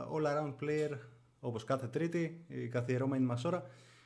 all-around player, όπως κάθε Τρίτη, η καθιερώμενη μας ώρα.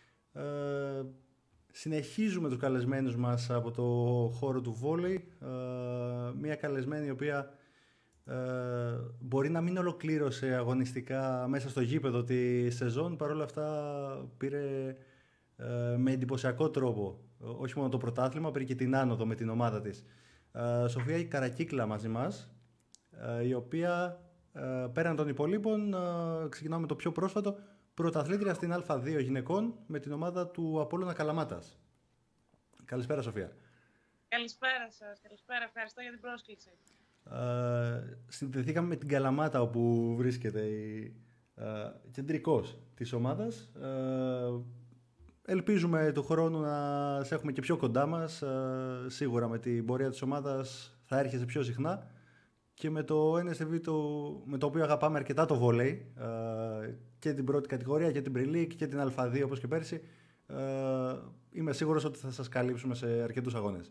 Συνεχίζουμε τους καλεσμένους μας από το χώρο του βόλεϊ. Μια καλεσμένη η οποία μπορεί να μην ολοκλήρωσε αγωνιστικά μέσα στο γήπεδο τη σεζόν, παρόλα αυτά πήρε με εντυπωσιακό τρόπο όχι μόνο το πρωτάθλημα, πήρε και την άνοδο με την ομάδα της. Σοφία η Καρακύκλα μαζί μας, η οποία πέραν των υπολείπων, ξεκινάμε με το πιο πρόσφατο, πρωταθλήτρια στην Α2 γυναικών με την ομάδα του Απόλλωνα Καλαμάτας. Καλησπέρα Σοφία. Καλησπέρα σας, καλησπέρα, ευχαριστώ για την πρόσκληση. Συνδεθήκαμε με την Καλαμάτα, όπου βρίσκεται κεντρικός της ομάδας. Ελπίζουμε του χρόνου να σε έχουμε και πιο κοντά μας. Σίγουρα με την πορεία της ομάδας θα έρχεσαι πιο συχνά και με το NSTV, με το οποίο αγαπάμε αρκετά το βόλεϊ, και την πρώτη κατηγορία και την Pre-League και την Α2 όπως και πέρσι, είμαι σίγουρος ότι θα σας καλύψουμε σε αρκετούς αγώνες.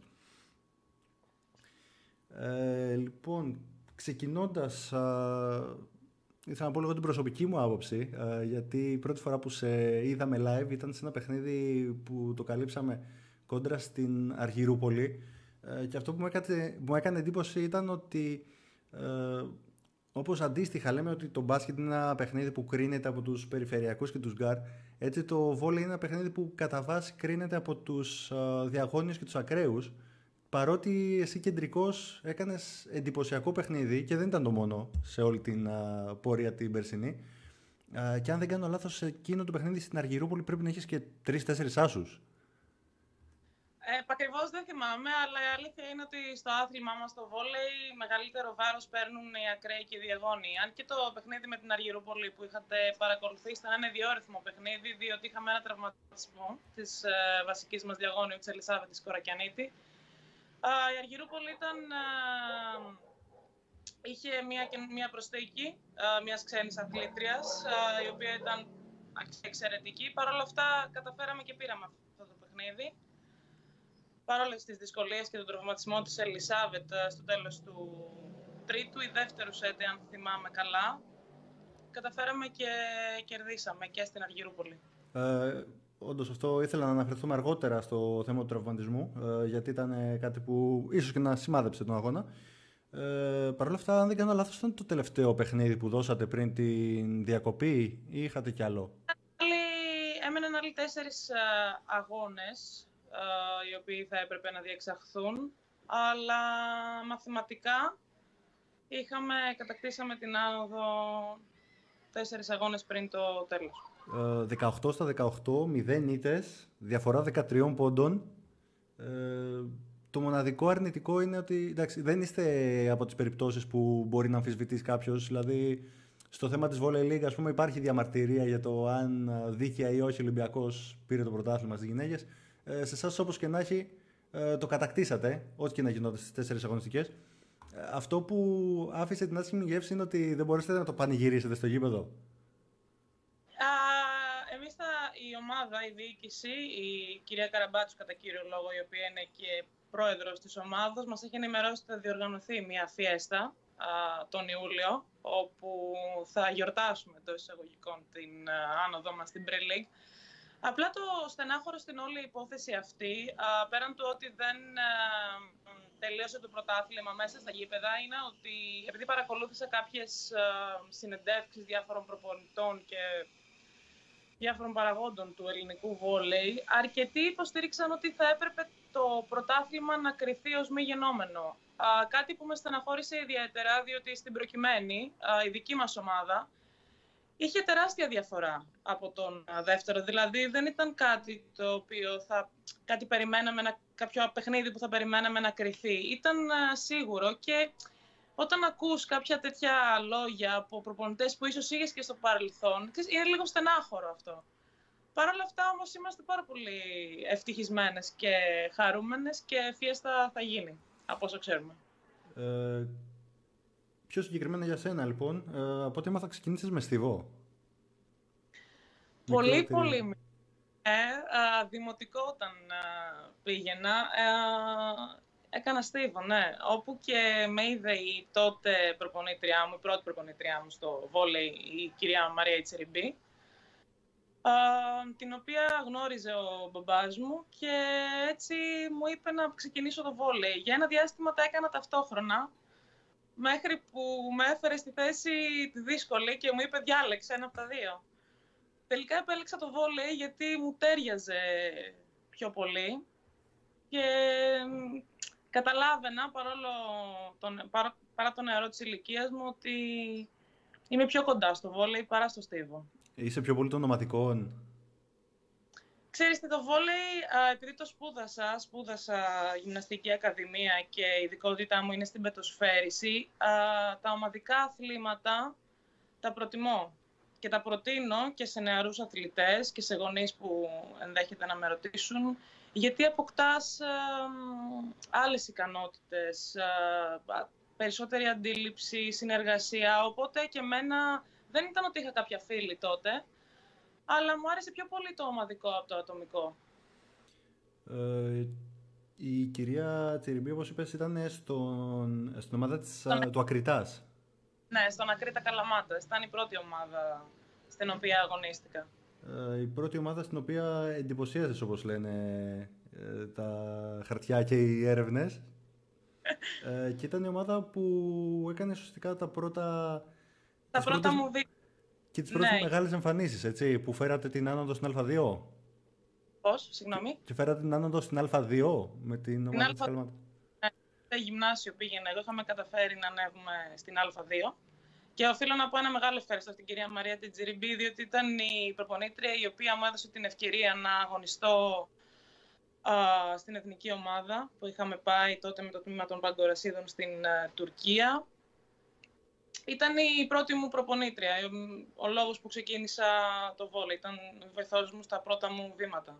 Λοιπόν, ξεκινώντας, ήθελα να πω λίγο την προσωπική μου άποψη, γιατί η πρώτη φορά που σε είδαμε live ήταν σε ένα παιχνίδι που το καλύψαμε κόντρα στην Αργυρούπολη, και αυτό που μου έκανε εντύπωση ήταν ότι όπως αντίστοιχα λέμε ότι το μπάσκετ είναι ένα παιχνίδι που κρίνεται από τους περιφερειακούς και τους γκάρ, έτσι το βόλεϊ είναι ένα παιχνίδι που κατά βάση κρίνεται από τους διαγώνιους και τους ακραίους. Παρότι εσύ κεντρικός έκανες εντυπωσιακό παιχνίδι και δεν ήταν το μόνο σε όλη την πορεία την περσινή. Και αν δεν κάνω λάθος, σε εκείνο το παιχνίδι στην Αργυρούπολη πρέπει να έχεις και 3-4 άσους. Ακριβώς δεν θυμάμαι, αλλά η αλήθεια είναι ότι στο άθλημά μας το βόλεϊ μεγαλύτερο βάρος παίρνουν οι ακραίοι και οι διαγώνιοι. Αν και το παιχνίδι με την Αργυρούπολη που είχατε παρακολουθήσει ήταν ένα ιδιόρυθμο παιχνίδι, διότι είχαμε ένα τραυματισμό της βασικής μας διαγώνιου, της Ελισάβετ της Κορακιανίτη. Η Αργυρούπολη είχε μια προσθήκη μιας ξένης αθλήτριας, η οποία ήταν εξαιρετική. Παρ' όλα αυτά καταφέραμε και πήραμε αυτό το παιχνίδι. Παρόλες τις δυσκολίες και τον τραυματισμό της Ελισάβετ στο τέλος του τρίτου ή δεύτερου σετ, αν θυμάμαι καλά, καταφέραμε και κερδίσαμε και στην Αργυρούπολη. Όντως αυτό ήθελα να αναφερθούμε αργότερα στο θέμα του τραυματισμού, γιατί ήταν κάτι που ίσως και να σημάδεψε τον αγώνα. Παρ' όλα αυτά, αν δεν κάνω λάθος, ήταν το τελευταίο παιχνίδι που δώσατε πριν την διακοπή ή είχατε κι άλλο? Έμεναν άλλοι 4 αγώνες, οι οποίοι θα έπρεπε να διεξαχθούν, αλλά μαθηματικά κατακτήσαμε την άνοδο 4 αγώνες πριν το τέλος. 18 στα 18, 0 ήττες, διαφορά 13 πόντων. Το μοναδικό αρνητικό είναι ότι εντάξει, δεν είστε από τις περιπτώσεις που μπορεί να αμφισβητήσει κάποιος. Δηλαδή, στο θέμα της Volley League, ας πούμε, υπάρχει διαμαρτυρία για το αν δίκαια ή όχι ο Ολυμπιακός πήρε το πρωτάθλημα στις γυναίκες. Σε εσάς, όπως και να έχει, το κατακτήσατε, ό,τι και να γινόταν στις 4 αγωνιστικές. Αυτό που άφησε την άσχημη γεύση είναι ότι δεν μπορέσατε να το πανηγυρίσετε στο γήπεδο. Εμείς η ομάδα, η διοίκηση, η κυρία Καραμπάτσου κατά κύριο λόγο, η οποία είναι και πρόεδρος της ομάδας, μας έχει ενημερώσει ότι θα διοργανωθεί μια φιέστα τον Ιούλιο, όπου θα γιορτάσουμε εντός εισαγωγικών την άνοδό μας στην Pre-League. Απλά το στενάχωρο στην όλη υπόθεση αυτή, πέραν του ότι δεν τελείωσε το πρωτάθλημα μέσα στα γήπεδα, είναι ότι επειδή παρακολούθησα κάποιες συνεντεύξεις διάφορων προπονητών και διάφορων παραγόντων του ελληνικού βόλεϊ, αρκετοί υποστήριξαν ότι θα έπρεπε το πρωτάθλημα να κριθεί ως μη γενόμενο. Κάτι που με στεναχώρησε ιδιαίτερα, διότι στην προκειμένη η δική μας ομάδα είχε τεράστια διαφορά από τον δεύτερο. Δηλαδή δεν ήταν κάτι το οποίο κάτι περιμέναμε, κάποιο παιχνίδι που θα περιμέναμε να κριθεί. Ήταν σίγουρο και όταν ακούς κάποια τέτοια λόγια από προπονητές που ίσως είχες και στο παρελθόν, είναι λίγο στενάχωρο αυτό. Παρ' όλα αυτά όμως είμαστε πάρα πολύ ευτυχισμένες και χαρούμενες και φιέστα θα γίνει, από όσο ξέρουμε. Πιο συγκεκριμένα για σένα λοιπόν, από ό,τι έμαθα ξεκίνησες με στιβό. Πολύ. Δημοτικό όταν πήγαινα. Έκανα στίβο, ναι. Όπου και με είδε η τότε προπονήτριά μου, η πρώτη προπονήτριά μου στο βόλεϊ, η κυρία Μαρία Ιτσεριμπή, την οποία γνώριζε ο μπαμπάς μου και έτσι μου είπε να ξεκινήσω το βόλεϊ. Για ένα διάστημα τα έκανα ταυτόχρονα, μέχρι που με έφερε στη θέση τη δύσκολη και μου είπε διάλεξε ένα από τα δύο. Τελικά επέλεξα το βόλεϊ γιατί μου τέριαζε πιο πολύ και καταλάβαινα, παρά το νεαρό της ηλικίας μου, ότι είμαι πιο κοντά στο βόλεϊ παρά στο στίβο. Είσαι πιο πολύ των ομαδικών. Ξέρεις τι, το βόλεϊ, επειδή το σπούδασα γυμναστική ακαδημία και η ειδικότητά μου είναι στην πετοσφαίριση, τα ομαδικά αθλήματα τα προτιμώ και τα προτείνω και σε νεαρούς αθλητές και σε γονείς που ενδέχεται να με ρωτήσουν, γιατί αποκτάς άλλες ικανότητες, περισσότερη αντίληψη, συνεργασία, οπότε και εμένα δεν ήταν ότι είχα κάποια φίλη τότε, αλλά μου άρεσε πιο πολύ το ομαδικό από το ατομικό. Η κυρία Τσιριμπή, όπως είπες, ήταν στην ομάδα του Ακριτάς. Ναι, στον Ακρίτα Καλαμάτας. Ήταν η πρώτη ομάδα στην οποία αγωνίστηκα. Η πρώτη ομάδα στην οποία εντυπωσίασες, όπως λένε τα χαρτιά και οι έρευνες. Και ήταν η ομάδα που έκανε ουσιαστικά τα πρώτα μου βήματα. Και τις πρώτες μεγάλες εμφανίσεις, έτσι, που φέρατε την άνοδο στην Α2. Πώς, συγγνώμη. Και φέρατε την άνοδο στην Α2 με την ομάδα της Καλαμάτα. Στο γυμνάσιο πήγαινα εγώ, είχαμε καταφέρει να ανέβουμε στην Α2. Και οφείλω να πω ένα μεγάλο ευχαριστώ στην κυρία Μαρία Τιτζιριμπή, διότι ήταν η προπονήτρια η οποία μου έδωσε την ευκαιρία να αγωνιστώ στην εθνική ομάδα που είχαμε πάει τότε με το τμήμα των Παγκορασίδων στην Τουρκία. Ήταν η πρώτη μου προπονήτρια. Ο λόγος που ξεκίνησα το βόλεϊ ήταν βοηθός μου στα πρώτα μου βήματα.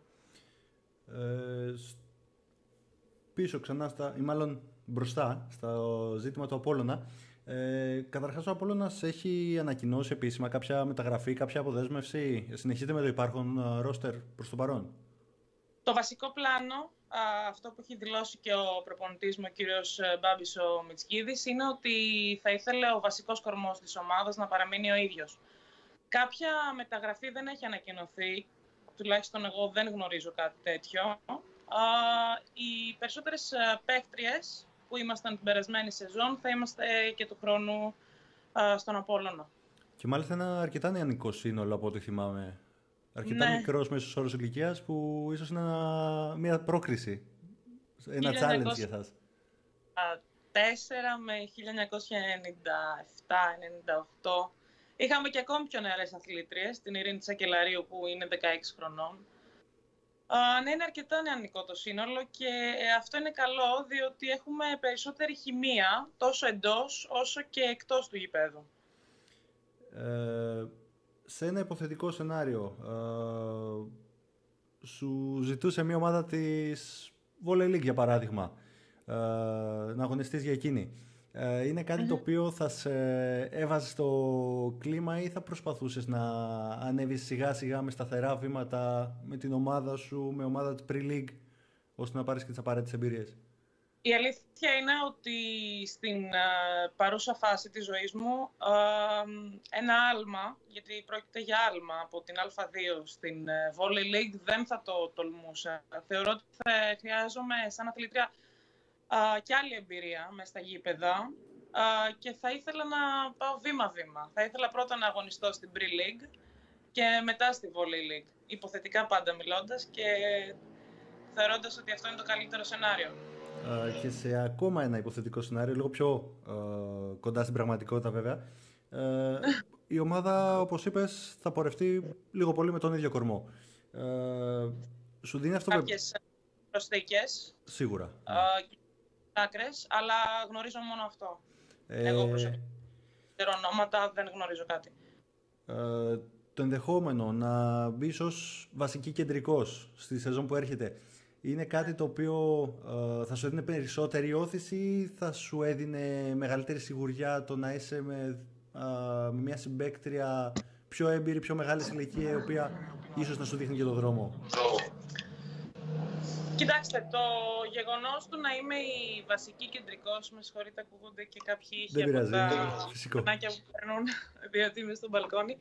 Πίσω ξανά, ή μάλλον μπροστά, στο ζήτημα του Απόλλωνα. Καταρχάς ο Απόλλωνας έχει ανακοινώσει επίσημα κάποια μεταγραφή, κάποια αποδέσμευση. Συνεχίζεται με το υπάρχον ρόστερ προς το παρόν. Το βασικό πλάνο, αυτό που έχει δηλώσει και ο προπονητής μου, ο κύριος Μπάμπης ο Μιτσκίδης, είναι ότι θα ήθελε ο βασικός κορμός της ομάδας να παραμείνει ο ίδιος. Κάποια μεταγραφή δεν έχει ανακοινωθεί, τουλάχιστον εγώ δεν γνωρίζω κάτι τέτοιο. Οι περισσότερες παίκτριες που ήμασταν την περασμένη σεζόν θα είμαστε και του χρόνου στον Απόλλωνα. Και μάλιστα ένα αρκετά νεανικό σύνολο από ό,τι θυμάμαι. Αρκετά μικρός μέσος όρος ηλικίας που ίσως είναι μια πρόκριση, ένα challenge για εσάς. 4 με 1997-98. Είχαμε και ακόμη πιο νεαρές αθλήτριες, την Ειρήνη Τσακελαρίου που είναι 16 χρονών. Ναι, είναι αρκετά νεανικό το σύνολο και αυτό είναι καλό διότι έχουμε περισσότερη χημεία τόσο εντός όσο και εκτός του γηπέδου. Σε ένα υποθετικό σενάριο, σου ζητούσε μια ομάδα της Volley League για παράδειγμα να αγωνιστείς για εκείνη. Είναι κάτι το οποίο θα σε έβαζε στο κλίμα ή θα προσπαθούσες να ανέβεις σιγά σιγά με σταθερά βήματα με την ομάδα σου, με ομάδα της Pre-League, ώστε να πάρεις και τις απαραίτητες εμπειρίες? Η αλήθεια είναι ότι στην παρούσα φάση της ζωής μου ένα άλμα, γιατί πρόκειται για άλμα από την Α2 στην Volley League, δεν θα το τολμούσα. Θεωρώ ότι θα χρειάζομαι σαν αθλήτρια και άλλη εμπειρία μες στα γήπεδα και θα ήθελα να πάω βήμα-βήμα. Θα ήθελα πρώτα να αγωνιστώ στην Pre-League και μετά στη Volley League. Υποθετικά πάντα μιλώντας και θεωρώντας ότι αυτό είναι το καλύτερο σενάριο. Και σε ακόμα ένα υποθετικό σενάριο, λίγο πιο κοντά στην πραγματικότητα βέβαια, η ομάδα, όπως είπες, θα πορευτεί λίγο πολύ με τον ίδιο κορμό. Σου δίνει αυτό κάποιες προσθήκες. Σίγουρα. Άκρες, αλλά γνωρίζω μόνο αυτό. Εγώ προσωπικά ονόματα δεν γνωρίζω κάτι. Το ενδεχόμενο να μπεις ως βασική κεντρικός στη σεζόν που έρχεται είναι κάτι το οποίο θα σου έδινε περισσότερη όθηση ή θα σου έδινε μεγαλύτερη σιγουριά το να είσαι με μια συμπαίκτρια πιο έμπειρη, πιο μεγάλη ηλικία, η οποία ίσως να σου δείχνει και το δρόμο? Κοιτάξτε, το γεγονός του να είμαι η βασική κεντρικός, με συγχωρείτε, ακούγονται και κάποιοι ήχοι Δεν πειράζει, από τα φυσικό. πανάκια που περνούν, διότι είμαι στο μπαλκόνι.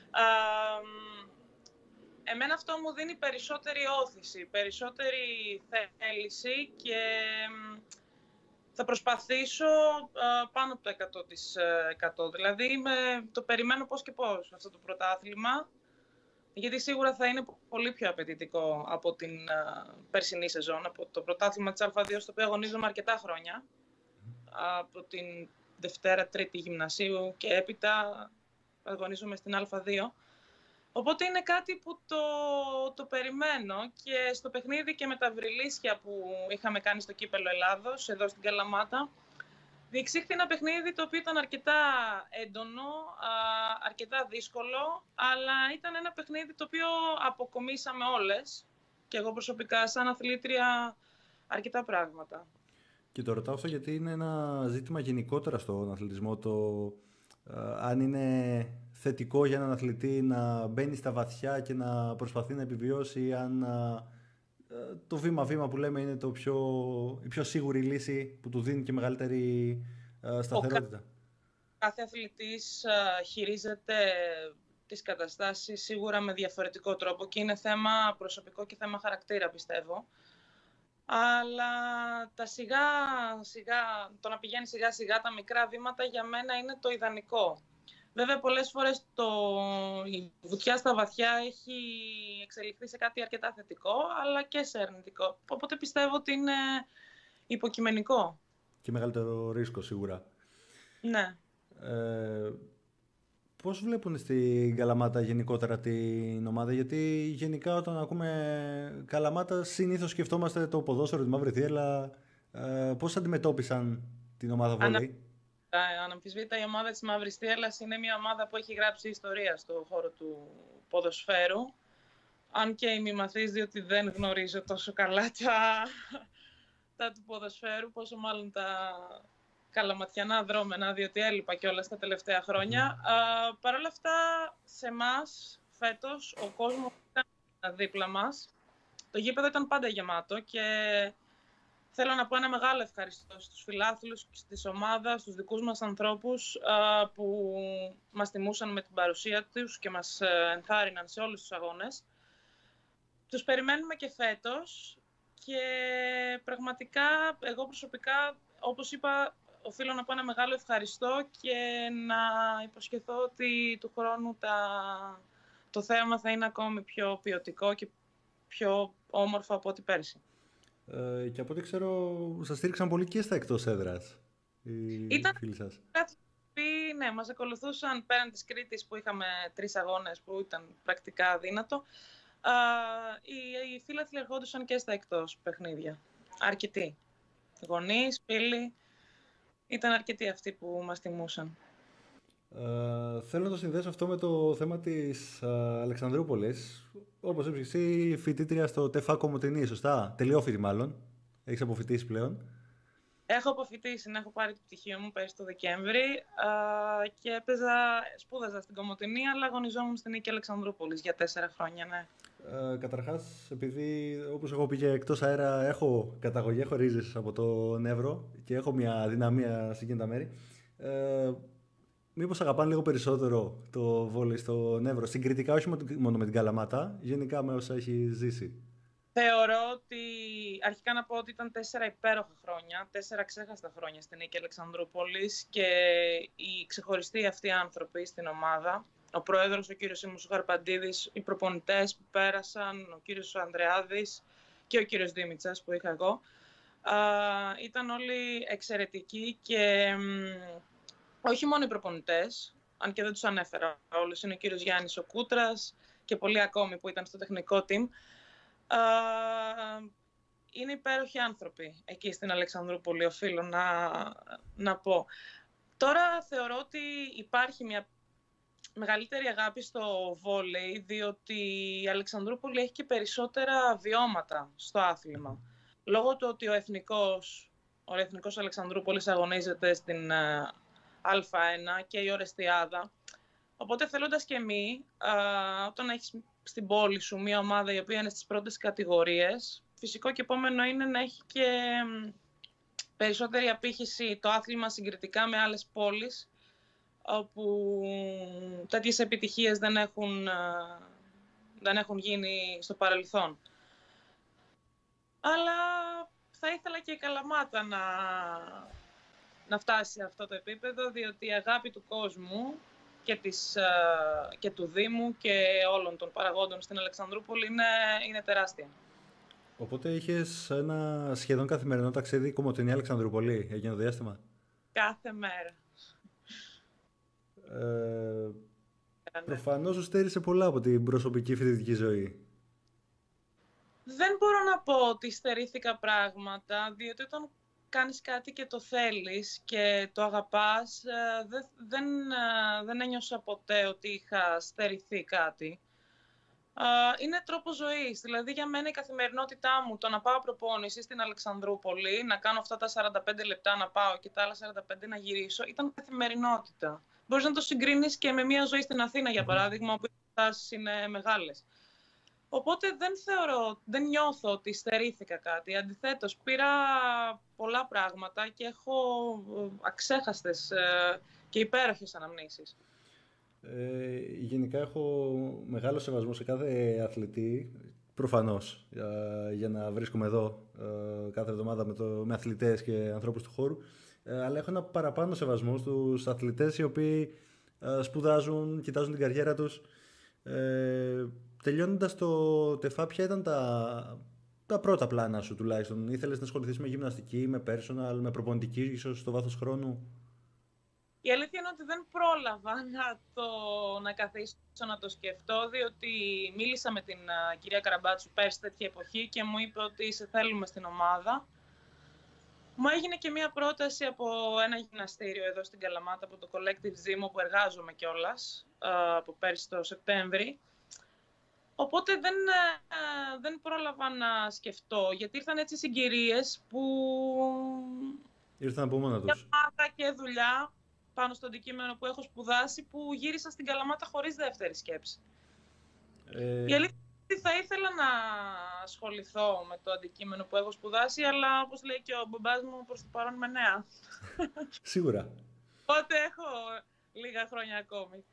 Εμένα αυτό μου δίνει περισσότερη όθηση, περισσότερη θέληση και θα προσπαθήσω πάνω από το 100%. Δηλαδή, το περιμένω πώς και πώς αυτό το πρωτάθλημα, γιατί σίγουρα θα είναι πολύ πιο απαιτητικό από την περσινή σεζόν, από το πρωτάθλημα της Α2, στο οποίο αγωνίζομαι αρκετά χρόνια, από την Δευτέρα, Τρίτη γυμνασίου και έπειτα αγωνίζομαι στην Α2. Οπότε είναι κάτι που το περιμένω και στο παιχνίδι και με τα βρυλίσια που είχαμε κάνει στο Κύπελλο Ελλάδος, εδώ στην Καλαμάτα, διεξήχθη ένα παιχνίδι το οποίο ήταν αρκετά έντονο, αρκετά δύσκολο, αλλά ήταν ένα παιχνίδι το οποίο αποκομίσαμε όλες και εγώ προσωπικά σαν αθλήτρια αρκετά πράγματα. Και το ρωτάω αυτό γιατί είναι ένα ζήτημα γενικότερα στον αθλητισμό, αν είναι θετικό για έναν αθλητή να μπαίνει στα βαθιά και να προσπαθεί να επιβιώσει, αν το βήμα-βήμα που λέμε είναι η πιο σίγουρη λύση που του δίνει και μεγαλύτερη σταθερότητα. Κάθε αθλητής χειρίζεται τις καταστάσεις σίγουρα με διαφορετικό τρόπο και είναι θέμα προσωπικό και θέμα χαρακτήρα, πιστεύω. Αλλά το να πηγαίνει σιγά-σιγά τα μικρά βήματα για μένα είναι το ιδανικό. Βέβαια, πολλές φορές η βουτιά στα βαθιά έχει εξελιχθεί σε κάτι αρκετά θετικό, αλλά και σε αρνητικό. Οπότε πιστεύω ότι είναι υποκειμενικό. Και μεγαλύτερο ρίσκο, σίγουρα. Ναι. Πώς βλέπουν στην Καλαμάτα γενικότερα την ομάδα? Γιατί γενικά όταν ακούμε Καλαμάτα συνήθως σκεφτόμαστε το ποδόσφαιρο, τη Μαύρη Θύελλα. Πώς αντιμετώπισαν την ομάδα βόλεϊ? Αναμφισβήτητα, η ομάδα της Μαύρης Θύελλας είναι μια ομάδα που έχει γράψει ιστορία στον χώρο του ποδοσφαίρου. Αν και είμαι μαθής, διότι δεν γνωρίζω τόσο καλά τα του ποδοσφαίρου, πόσο μάλλον τα καλαματιανά δρόμενα, διότι έλειπα κιόλας τα τελευταία χρόνια. Παρ' όλα αυτά, σε εμάς, φέτος, ο κόσμος ήταν δίπλα μας. Το γήπεδο ήταν πάντα γεμάτο και θέλω να πω ένα μεγάλο ευχαριστώ στους φιλάθλους της ομάδας, στους δικούς μας ανθρώπους που μας τιμούσαν με την παρουσία τους και μας ενθάρρυναν σε όλους τους αγώνες. Τους περιμένουμε και φέτος και πραγματικά εγώ προσωπικά, όπως είπα, οφείλω να πω ένα μεγάλο ευχαριστώ και να υποσχεθώ ότι του χρόνου το θέαμα θα είναι ακόμη πιο ποιοτικό και πιο όμορφο από ό,τι πέρσι. Και από ό,τι ξέρω, σας στήριξαν πολύ και στα εκτός έδρας οι φίλοι σας. Ναι, μας ακολουθούσαν πέραν της Κρήτης που είχαμε 3 αγώνες που ήταν πρακτικά αδύνατο. Οι φίλαθλοι ερχόντουσαν και στα εκτός παιχνίδια. Αρκετοί. Γονείς, φίλοι. Ήταν αρκετοί αυτοί που μας τιμούσαν. Θέλω να το συνδέσω αυτό με το θέμα της Αλεξανδρούπολης. Όπως είπες εσύ, φοιτήτρια στο ΤΕΦΑ Κομοτηνή, σωστά? Τελειόφοιτη μάλλον. Έχεις αποφοιτήσει πλέον? Έχω αποφοιτήσει, έχω πάρει το πτυχίο μου πέρσι το Δεκέμβρη και σπούδαζα στην Κομοτηνή, αλλά αγωνιζόμουν στην Νίκη Αλεξανδρούπολης για 4 χρόνια, ναι. Καταρχάς, επειδή όπως έχω πει και εκτός αέρα, έχω καταγωγή, έχω ρίζες από το Νεύρο και έχω μια δυναμία σε εκείνα τα μέρη. Μήπως αγαπάνε λίγο περισσότερο το βόλεϊ στο Νεύρο, συγκριτικά, όχι μόνο με την Καλαμάτα, γενικά με όσα έχει ζήσει? Θεωρώ ότι, αρχικά να πω ότι ήταν 4 υπέροχα χρόνια, 4 ξέχαστα χρόνια στην Νίκη Αλεξανδρούπολης και οι ξεχωριστοί αυτοί άνθρωποι στην ομάδα, ο πρόεδρος, ο κύριος Σίμος Γαρπαντίδης, οι προπονητές που πέρασαν, ο κύριος Ανδρεάδης και ο κύριος Δήμητσας που είχα εγώ, ήταν όλοι εξαιρετικοί και όχι μόνο οι προπονητές, αν και δεν τους ανέφερα όλους, είναι ο κύριος Γιάννης ο Κούτρας και πολλοί ακόμη που ήταν στο τεχνικό team. Είναι υπέροχοι άνθρωποι εκεί στην Αλεξανδρούπολη, οφείλω να πω. Τώρα θεωρώ ότι υπάρχει μια μεγαλύτερη αγάπη στο βόλεϊ, διότι η Αλεξανδρούπολη έχει και περισσότερα βιώματα στο άθλημα. Λόγω του ότι ο Εθνικός Αλεξανδρούπολης αγωνίζεται στην Α1 και η Ορεστιάδα. Οπότε θέλοντας και εμείς, όταν έχεις στην πόλη σου μια ομάδα η οποία είναι στις πρώτες κατηγορίες, φυσικό και επόμενο είναι να έχει και περισσότερη απήχηση το άθλημα συγκριτικά με άλλες πόλεις, όπου τέτοιες επιτυχίες δεν έχουν γίνει στο παρελθόν. Αλλά θα ήθελα και η Καλαμάτα να φτάσει σε αυτό το επίπεδο, διότι η αγάπη του κόσμου και του Δήμου και όλων των παραγόντων στην Αλεξανδρούπολη είναι τεράστια. Οπότε είχες ένα σχεδόν καθημερινό ταξίδι Κομοτηνή Αλεξανδρούπολη εκείνο το διάστημα? Κάθε μέρα. Προφανώς σου στέρισε πολλά από την προσωπική φοιτητική ζωή. Δεν μπορώ να πω ότι στερήθηκα πράγματα, διότι όταν κάνεις κάτι και το θέλεις και το αγαπάς, δεν ένιωσα ποτέ ότι είχα στερηθεί κάτι. Είναι τρόπος ζωής. Δηλαδή για μένα η καθημερινότητά μου, το να πάω προπόνηση στην Αλεξανδρούπολη, να κάνω αυτά τα 45 λεπτά να πάω και τα άλλα 45 να γυρίσω, ήταν καθημερινότητα. Μπορείς να το συγκρίνεις και με μια ζωή στην Αθήνα, για παράδειγμα, όπου οι τάσεις είναι μεγάλες. Οπότε δεν νιώθω ότι στερήθηκα κάτι. Αντιθέτως, πήρα πολλά πράγματα και έχω αξέχαστες και υπέροχες αναμνήσεις. Γενικά έχω μεγάλο σεβασμό σε κάθε αθλητή, προφανώς, για να βρίσκομαι εδώ κάθε εβδομάδα με αθλητές και ανθρώπους του χώρου, αλλά έχω ένα παραπάνω σεβασμό στους αθλητές οι οποίοι σπουδάζουν, κοιτάζουν την καριέρα τους. Τελειώνοντας το ΤΕΦΑ, ποια ήταν τα πρώτα πλάνα σου τουλάχιστον? Ήθελες να ασχοληθείς με γυμναστική, με personal, με προπονητική, ίσως στο βάθος χρόνου? Η αλήθεια είναι ότι δεν πρόλαβα να καθίσω να το σκεφτώ, διότι μίλησα με την κυρία Καραμπάτσου πέρσι τέτοια εποχή και μου είπε ότι σε θέλουμε στην ομάδα. Μου έγινε και μία πρόταση από ένα γυμναστήριο εδώ στην Καλαμάτα, από το Collective Gym, όπου εργάζομαι κιόλας, από πέρσι το Σεπτέμβρη. Οπότε δεν πρόλαβα να σκεφτώ, γιατί ήρθαν έτσι συγκυρίες που... Ήρθαν από μόνα τους. Και δουλειά πάνω στο αντικείμενο που έχω σπουδάσει, που γύρισα στην Καλαμάτα χωρίς δεύτερη σκέψη. Η αλήθεια είναι ότι θα ήθελα να ασχοληθώ με το αντικείμενο που έχω σπουδάσει, αλλά όπως λέει και ο μπαμπάς μου, προς το παρόν με νέα. Σίγουρα. Οπότε έχω λίγα χρόνια ακόμη.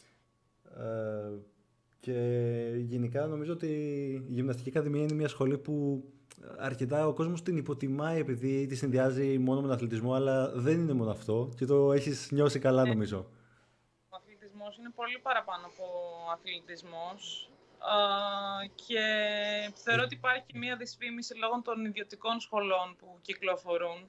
Και γενικά νομίζω ότι η Γυμναστική Ακαδημία είναι μια σχολή που αρκετά ο κόσμος την υποτιμάει επειδή τη συνδυάζει μόνο με τον αθλητισμό, αλλά δεν είναι μόνο αυτό και το έχεις νιώσει καλά νομίζω. Ο αθλητισμός είναι πολύ παραπάνω από αθλητισμός και θεωρώ ότι υπάρχει μια δυσφήμιση λόγω των ιδιωτικών σχολών που κυκλοφορούν,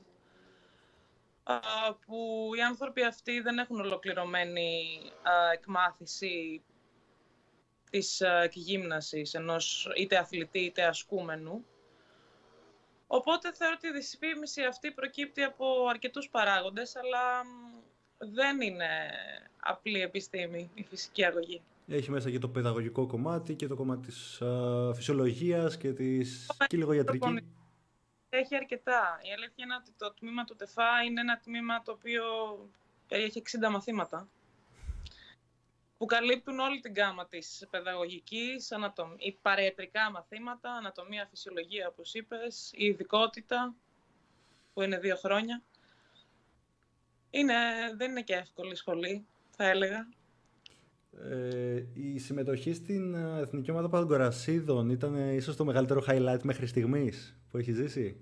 που οι άνθρωποι αυτοί δεν έχουν ολοκληρωμένη εκμάθηση της εκγύμνασης ενός είτε αθλητή είτε ασκούμενου. Οπότε θεωρώ ότι η δυσφήμιση αυτή προκύπτει από αρκετούς παράγοντες, αλλά δεν είναι απλή επιστήμη η φυσική αγωγή. Έχει μέσα και το παιδαγωγικό κομμάτι και το κομμάτι της φυσιολογίας και της και λίγο ιατρική. Έχει αρκετά. Η αλήθεια είναι ότι το τμήμα του ΤΕΦΑ είναι ένα τμήμα το οποίο έχει 60 μαθήματα που καλύπτουν όλη την γκάμα της παιδαγωγικής, παραιατρικά μαθήματα, ανατομία, φυσιολογία, όπως είπες, η ειδικότητα, που είναι 2 χρόνια. Δεν είναι και εύκολη σχολή, θα έλεγα. Η συμμετοχή στην Εθνική Ομάδα Παγκορασίδων ήταν ίσως το μεγαλύτερο highlight μέχρι στιγμής που έχει ζήσει.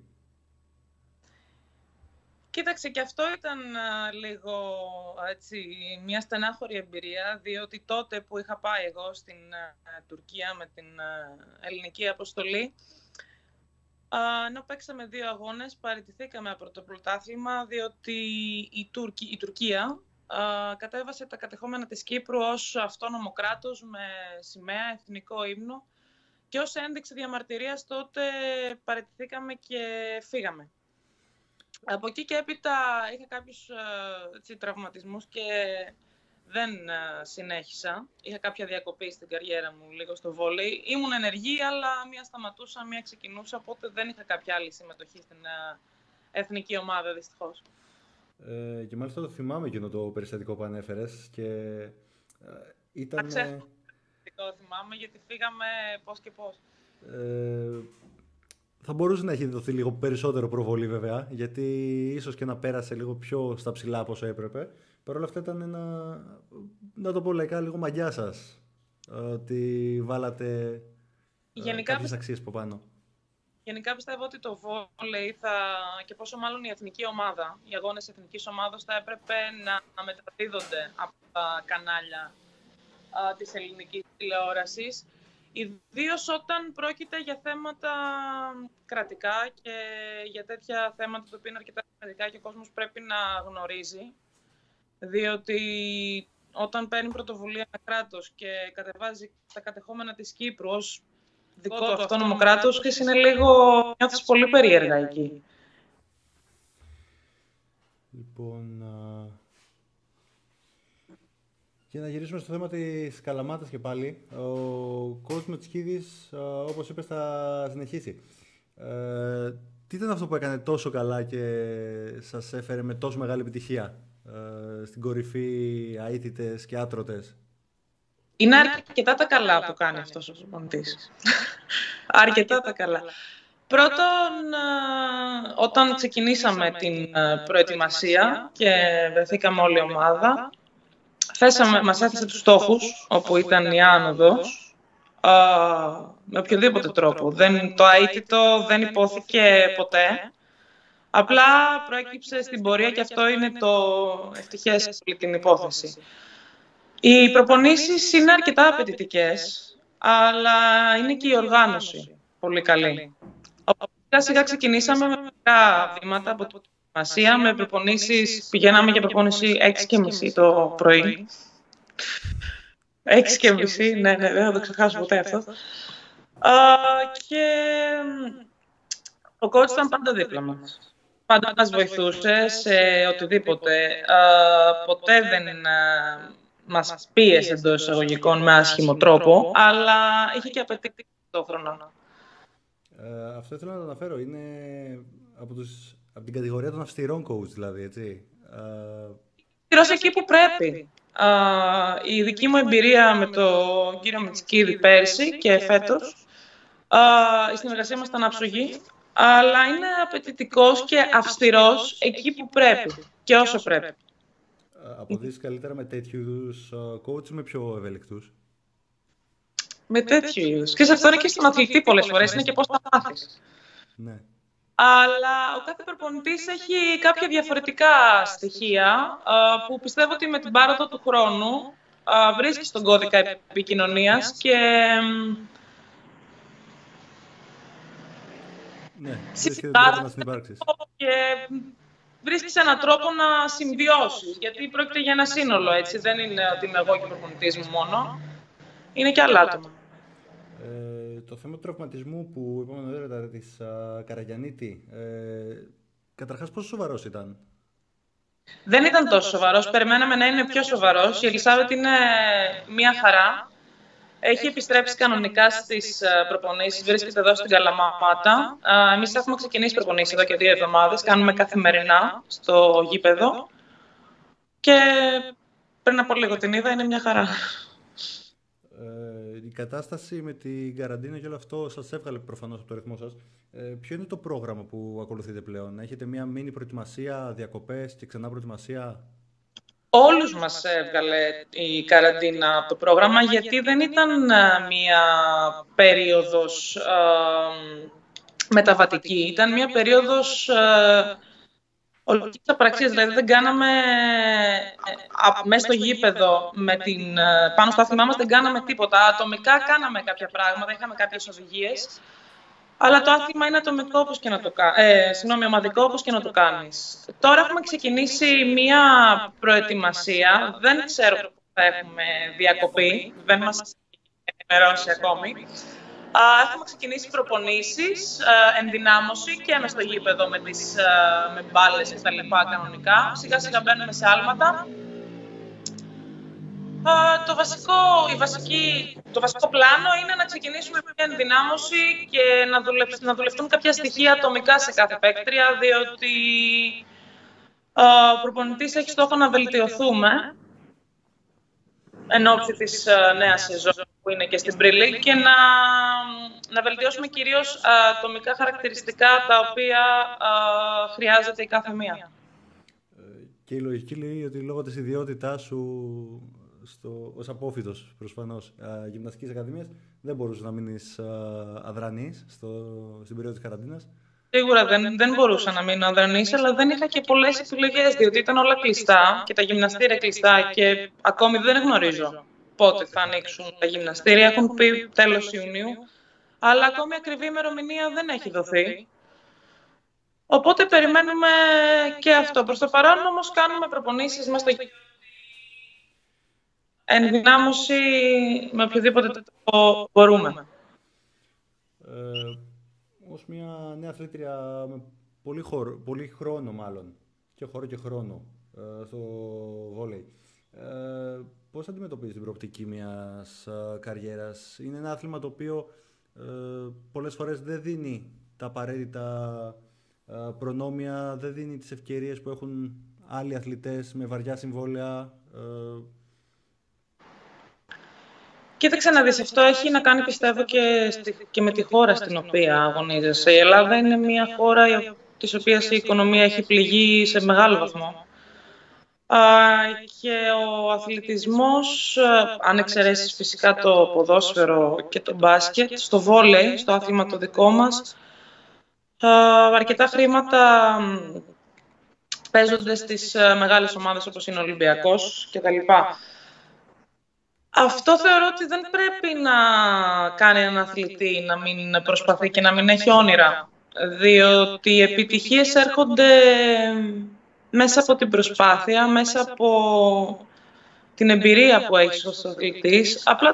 Κοίταξε, και αυτό ήταν λίγο μια στενάχωρη εμπειρία, διότι τότε που είχα πάει εγώ στην Τουρκία με την ελληνική αποστολή, ενώ παίξαμε 2 αγώνες, παραιτηθήκαμε από το πρωτάθλημα, διότι η Τουρκία κατέβασε τα κατεχόμενα της Κύπρου ως αυτόνομο κράτος με σημαία, εθνικό ύμνο, και ως ένδειξη διαμαρτυρίας τότε παραιτηθήκαμε και φύγαμε. Από εκεί και έπειτα είχα κάποιους τραυματισμούς και δεν συνέχισα. Είχα κάποια διακοπή στην καριέρα μου λίγο στο βόλεϊ. Ήμουν ενεργή, αλλά μία σταματούσα, μία ξεκινούσα, οπότε δεν είχα κάποια άλλη συμμετοχή στην εθνική ομάδα, δυστυχώς. Και μάλιστα το θυμάμαι εκείνο το περιστατικό που ανέφερες και ήταν... Το θυμάμαι γιατί φύγαμε πώς και πώς. Θα μπορούσε να έχει δοθεί λίγο περισσότερο προβολή βέβαια, γιατί ίσως και να πέρασε λίγο πιο στα ψηλά από όσο έπρεπε. Παρ' όλα αυτά ήταν να το πω λαϊκά, λίγο μαγιά σας, ότι βάλατε κάποιες αξίες από πάνω. Γενικά πιστεύω ότι το βόλεϊ και πόσο μάλλον η εθνική ομάδα, οι αγώνες εθνικής ομάδας θα έπρεπε να μεταδίδονται από τα κανάλια της ελληνικής τηλεόρασης, ιδίως όταν πρόκειται για θέματα κρατικά και για τέτοια θέματα τα οποία είναι αρκετά σημαντικά και ο κόσμος πρέπει να γνωρίζει, διότι όταν παίρνει πρωτοβουλία ένα κράτος και κατεβάζει τα κατεχόμενα της Κύπρου ως δικό του αυτόνομο κράτος, και είναι λίγο, νιώθεις πολύ περίεργα εκεί. Λοιπόν, για να γυρίσουμε στο θέμα της Καλαμάτας και πάλι, ο coach Μετσκίδης, όπως είπες, θα συνεχίσει. Τι ήταν αυτό που έκανε τόσο καλά και σας έφερε με τόσο μεγάλη επιτυχία στην κορυφή αίτητες και άτρωτες? Είναι αρκετά τα καλά που κάνει αυτός ο προπονητής. Αρκετά τα καλά. Πρώτον, όταν ξεκινήσαμε την προετοιμασία και βρεθήκαμε όλη η ομάδα, μας έθεσε τους στόχους, όπου ήταν η άνοδος, με οποιοδήποτε τρόπο. Το αίτητο δεν υπόθηκε ποτέ. Απλά προέκυψε στην πορεία και αυτό είναι το ευτυχές όλη την υπόθεση. Οι προπονήσεις είναι αρκετά απαιτητικές, αλλά είναι και η οργάνωση πολύ καλή. Σιγά σιγά ξεκινήσαμε με μικρά βήματα από την προετοιμασία, με προπονήσεις, πηγαίναμε για προπόνηση 6:30 το πρωί. 6:30, ναι, δεν θα το ξεχάσω ποτέ αυτό. Και ο coach ήταν πάντα δίπλα μας. Πάντα μας βοηθούσε σε οτιδήποτε. Ποτέ δεν μας πίεσε εντός εισαγωγικών με άσχημο τρόπο, αλλά είχε και απαιτήσει ταυτόχρονα. Αυτό ήθελα να το αναφέρω. Είναι από την κατηγορία των αυστηρών coach, δηλαδή, έτσι. Αυστηρός εκεί που πρέπει. Η δική μου εμπειρία με τον κύριο Μετσκίδη πέρσι και φέτος, η συνεργασία μας ήταν άψογη, αλλά είναι απαιτητικός και αυστηρός εκεί που πρέπει και όσο πρέπει. Αποδείσεις καλύτερα με τέτοιου είδους coach ή με πιο ευέλικτους? Με τέτοιου είδους. Και σε αυτό είναι και στον αθλητή πολλές φορές, είναι και πώς θα μάθεις. Ναι. Αλλά ο κάθε προπονητής έχει κάποια διαφορετικά στοιχεία που πιστεύω ότι με την πάροδο του χρόνου βρίσκεις τον κώδικα επικοινωνίας και ναι, βρίσκεται τρόπο να συνυπάρξεις. Και βρίσκεις έναν τρόπο να συμβιώσεις, γιατί πρόκειται για ένα σύνολο, έτσι. Δεν είναι ότι είμαι εγώ και ο προπονητής μου μόνο. Είναι και άλλα άτομα. Το θέμα του τραυματισμού που είπαμε νωρίτερα της Καραγιαννίτη, καταρχάς πόσο σοβαρός ήταν? Δεν ήταν τόσο σοβαρός. Περιμέναμε να είναι πιο σοβαρός. Η Ελισάβετ είναι μια χαρά. Έχει επιστρέψει κανονικά στις προπονήσεις. Βρίσκεται εδώ στην Καλαμάτα. Εμείς έχουμε ξεκινήσει προπονήσεις εδώ και 2 εβδομάδες. Κάνουμε καθημερινά στο γήπεδο. Και πριν από λίγο την είδα, είναι μια χαρά. Η κατάσταση με την καραντίνα και όλο αυτό σας έβγαλε προφανώς από το ρυθμό σας. Ποιο είναι το πρόγραμμα που ακολουθείτε πλέον? Έχετε μια μίνι προετοιμασία, διακοπές και ξανά προετοιμασία? Όλους μας έβγαλε η καραντίνα από το πρόγραμμα, γιατί δεν ήταν μια περίοδος μεταβατική. Ήταν μια περίοδος ολικής απραξίας. Δηλαδή δεν κάναμε μέσα στο γήπεδο, πάνω στο άθλημά μας δεν κάναμε τίποτα. Ατομικά κάναμε κάποια πράγματα, είχαμε κάποιες οδηγίες. Αλλά το άθλημα είναι ατομικό όπως και να το ομαδικό όπως και να το κάνεις. Τώρα έχουμε ξεκινήσει μία προετοιμασία. Δεν ξέρω πού θα έχουμε διακοπή. Δεν μας έχει ενημερώσει ακόμη. Έχουμε ξεκινήσει προπονήσεις, ενδυνάμωση και μες στο γήπεδο με μπάλες και τα λοιπά κανονικά. Σιγά σιγά μπαίνουμε σε άλματα. Το βασικό πλάνο είναι να ξεκινήσουμε μια ενδυνάμωση και να δουλευτούν κάποια στοιχεία ατομικά σε κάθε παίκτρια, διότι ο προπονητής έχει στόχο να βελτιωθούμε εν ώψη της νέας σεζόν που είναι και στην Pre-League και να βελτιώσουμε κυρίως ατομικά χαρακτηριστικά τα οποία χρειάζεται η κάθε μία. Και η λογική λέει ότι λόγω της ιδιότητάς σου ως απόφοιτος προφανώς γυμναστικής ακαδημίας δεν μπορούσε να μείνεις αδρανής στην περίοδο της καραντίνας. Σίγουρα δεν μπορούσα να μείνω αδρανής, αλλά δεν είχα και πολλές επιλογές, διότι ήταν όλα κλειστά και τα γυμναστήρια κλειστά και ακόμη δεν γνωρίζω πότε θα ανοίξουν τα γυμναστήρια. Έχουν πει τέλος Ιουνίου, αλλά ακόμη ακριβή ημερομηνία δεν έχει δοθεί. Οπότε περιμένουμε και αυτό. Προς το παρόν όμως κάνουμε προπονήσεις μας στο ενδυνάμωση με οποιοδήποτε τρόπο μπορούμε. Ως μια νέα αθλήτρια με πολύ χρόνο μάλλον, και χώρο και χρόνο στο βόλεϊ, πώς αντιμετωπίζεις την προοπτική μιας καριέρας? Είναι ένα άθλημα το οποίο πολλές φορές δεν δίνει τα απαραίτητα προνόμια, δεν δίνει τις ευκαιρίες που έχουν άλλοι αθλητές με βαριά συμβόλαια. Κοίταξε να δεις, αυτό έχει να κάνει πιστεύω και με τη χώρα στην οποία αγωνίζεσαι. Η Ελλάδα είναι μια χώρα της οποίας η οικονομία έχει πληγεί σε μεγάλο βαθμό. Και ο αθλητισμός, αν εξαιρέσεις φυσικά το ποδόσφαιρο και το μπάσκετ, στο βόλεϊ, στο άθλημα το δικό μας, αρκετά χρήματα παίζονται στις μεγάλες ομάδες όπως είναι ο Ολυμπιακός κτλ. Αυτό θεωρώ ότι δεν πρέπει να κάνει έναν αθλητή να μην προσπαθεί και να μην έχει όνειρα, διότι οι επιτυχίες έρχονται μέσα από την προσπάθεια, μέσα από την εμπειρία που έχεις ως αθλητής. Απλά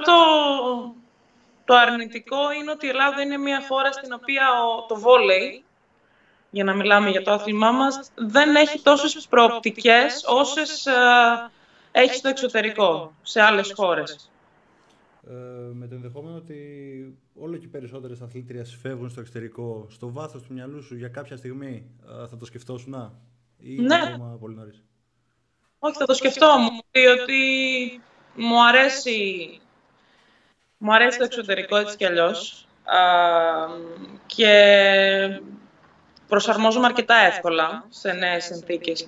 το αρνητικό είναι ότι η Ελλάδα είναι μια χώρα στην οποία το βόλεϊ, για να μιλάμε για το άθλημά μας, δεν έχει τόσες προοπτικές όσες έχει στο εξωτερικό, σε άλλες χώρες. Με το ενδεχόμενο ότι όλο και περισσότερες αθλήτριες φεύγουν στο εξωτερικό, στο βάθος του μυαλού σου για κάποια στιγμή θα το σκεφτόσουν ή είναι ακόμα πολύ νωρίς? Όχι, θα το σκεφτόμουν, διότι μου αρέσει το εξωτερικό έτσι κι αλλιώς και προσαρμόζομαι αρκετά εύκολα σε νέες συνθήκες